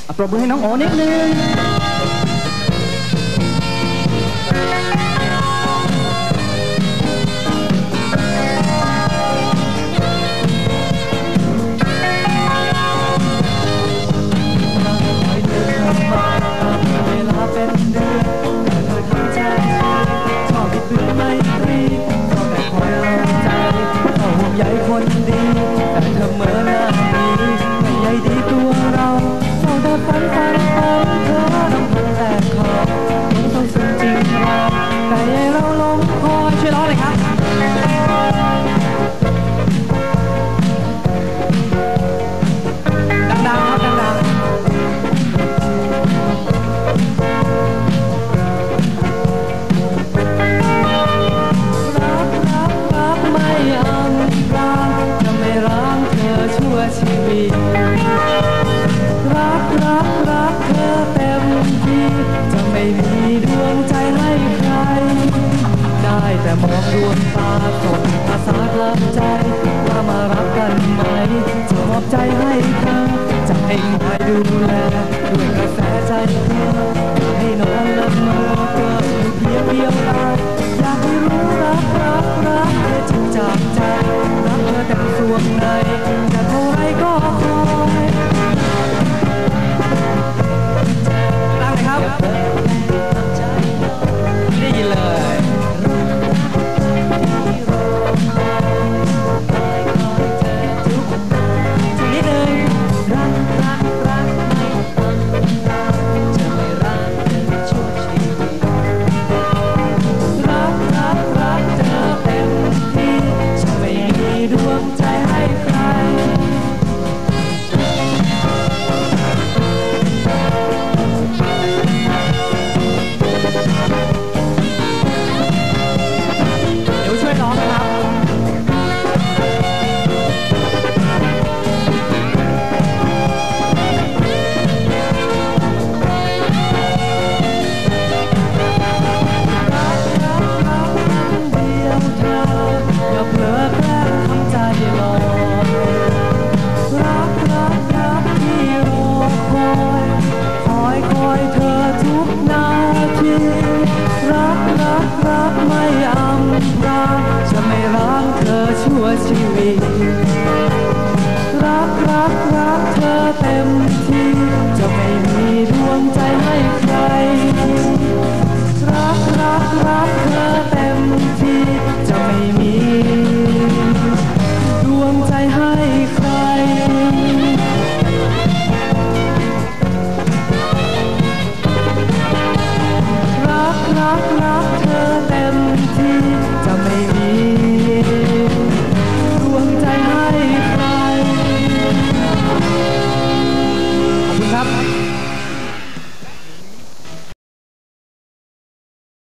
ปรบมือให้น้องโอนิดนึงคนดีแต่เธอเหมือนหน้าดีไม่ใยดีตัวเราเฝ้าแต่ฝันเธอน้ำพันแต่ขอบยังต้องซึ้งจริงเราแต่เราลงคอยช่วยร้องเลยครับดังๆครับดังๆรักไม่อำพรางจะไม่ร้างเธอชั่วชีวิตรักเธอเต็มที่จะไม่มีดวงใจให้ใครได้แต่มองดวงตาส่งภาษากลางใจว่ามารักกันไหมจะมอบใจให้เธอจะให้คอยดูแลด้วยกระแสใจเธอให้นอนละเมอเกิดเพียงเดียวดายอยากให้รู้รักเธอจริงจากใจรักเธอแต่ส่วนในจะเท่าไรก็คอยตั้งเลยครับไม่ได้ยินเลยนิดนึงรักไม่จะไม่รักเธอชั่วชีวิตรักเธอเต็มที่จะไม่มีดวงใจให้ใครเดี๋ยวช่วยร้องนะครับอย่าเผลอแกล้งทำใจลอยรักที่รอคอยเธอทุกนาทีรักไม่อำพรางจะไม่ร้างเธอชั่วชีวิตรักเธอเต็มที่จะไม่มีดวงใจให้ใครรักเธอเต็มที่จะไม่มีดวงใจให้ใครรักเธอเต็มที่จะไม่มี